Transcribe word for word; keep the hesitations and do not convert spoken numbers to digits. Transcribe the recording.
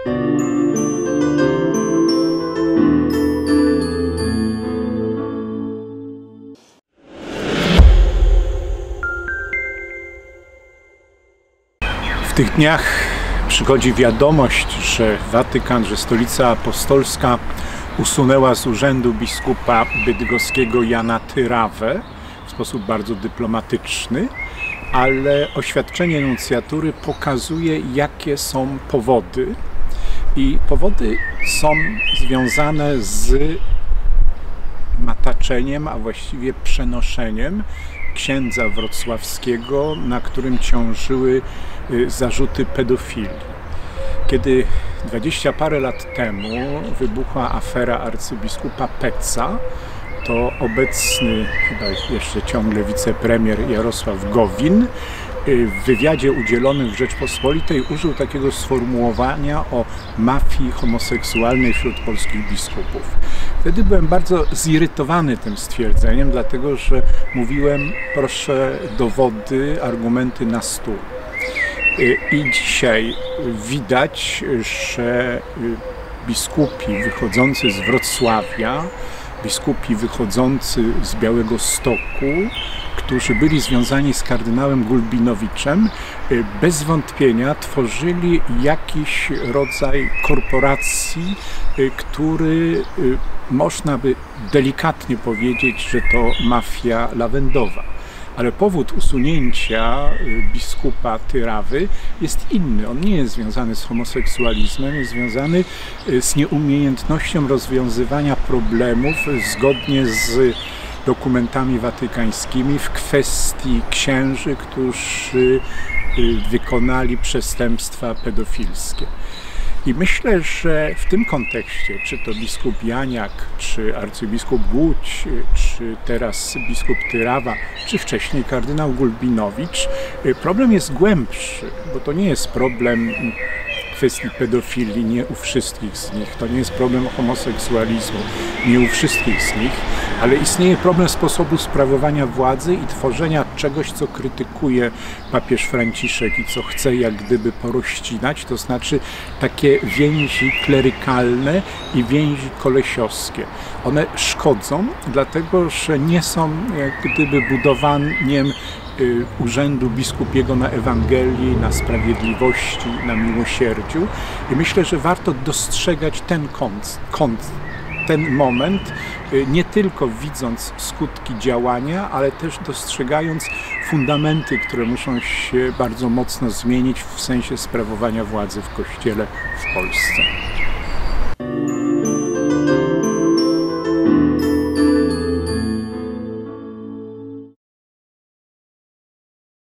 W tych dniach przychodzi wiadomość, że Watykan, że Stolica Apostolska usunęła z urzędu biskupa bydgoskiego Jana Tyrawę w sposób bardzo dyplomatyczny, ale oświadczenie nuncjatury pokazuje, jakie są powody. I powody są związane z mataczeniem, a właściwie przenoszeniem księdza wrocławskiego, na którym ciążyły zarzuty pedofilii. Kiedy dwadzieścia parę lat temu wybuchła afera arcybiskupa Pecza, to obecny, chyba jeszcze ciągle wicepremier Jarosław Gowin w wywiadzie udzielonym w Rzeczpospolitej użył takiego sformułowania o mafii homoseksualnej wśród polskich biskupów. Wtedy byłem bardzo zirytowany tym stwierdzeniem, dlatego że mówiłem, proszę dowody, argumenty na stół. I dzisiaj widać, że biskupi wychodzący z Wrocławia, biskupi wychodzący z Białegostoku, którzy byli związani z kardynałem Gulbinowiczem, bez wątpienia tworzyli jakiś rodzaj korporacji, który można by delikatnie powiedzieć, że to mafia lawendowa. Ale powód usunięcia biskupa Tyrawy jest inny. On nie jest związany z homoseksualizmem, jest związany z nieumiejętnością rozwiązywania problemów zgodnie z dokumentami watykańskimi w kwestii księży, którzy wykonali przestępstwa pedofilskie. I myślę, że w tym kontekście, czy to biskup Janiak, czy arcybiskup Głódź, czy teraz biskup Tyrawa, czy wcześniej kardynał Gulbinowicz, problem jest głębszy, bo to nie jest problem kwestii pedofilii, nie u wszystkich z nich, to nie jest problem homoseksualizmu, nie u wszystkich z nich, ale istnieje problem sposobu sprawowania władzy i tworzenia czegoś, co krytykuje papież Franciszek i co chce jak gdyby porościnać, to znaczy takie więzi klerykalne i więzi kolesiowskie. One szkodzą, dlatego że nie są jak gdyby budowaniem urzędu biskupiego na Ewangelii, na sprawiedliwości, na miłosierdziu. I myślę, że warto dostrzegać ten kąt, kąt, ten moment, nie tylko widząc skutki działania, ale też dostrzegając fundamenty, które muszą się bardzo mocno zmienić w sensie sprawowania władzy w Kościele w Polsce.